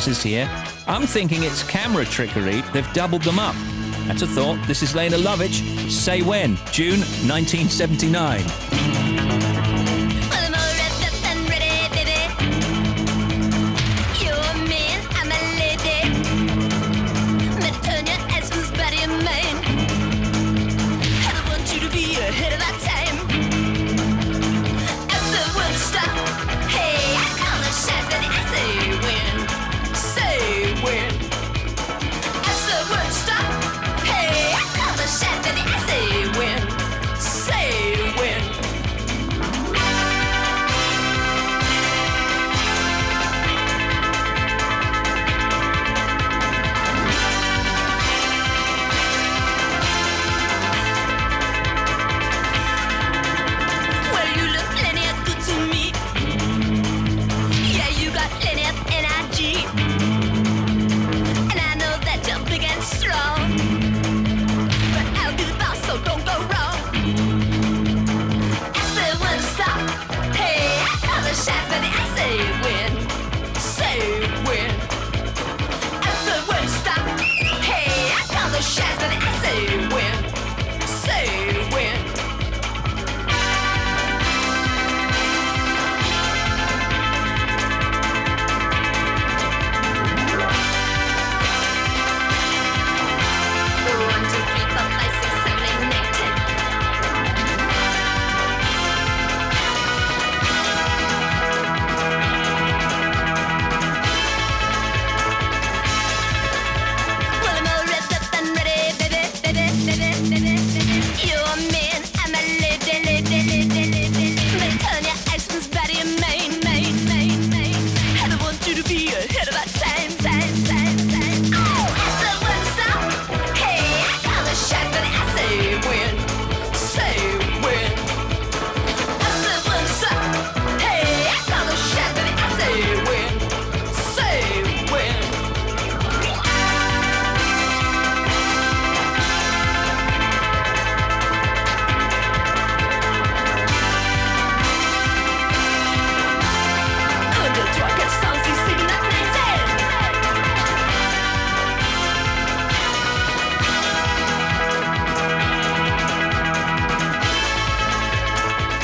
remixes here. I'm thinking it's camera trickery. They've doubled them up. That's a thought. This is Lena Lovitch. Say When, June 1979.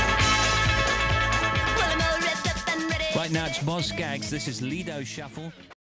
Right now it's Boz Scaggs. This is Lido Shuffle.